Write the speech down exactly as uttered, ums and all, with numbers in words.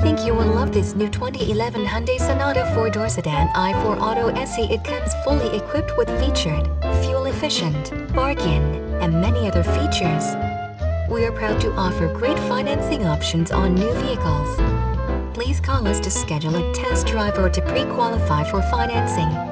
think you will love this new twenty eleven Hyundai Sonata four-door sedan i four Auto S E. It comes fully equipped with featured, fuel-efficient, bargain, and many other features. We are proud to offer great financing options on new vehicles. Please call us to schedule a test drive or to pre-qualify for financing.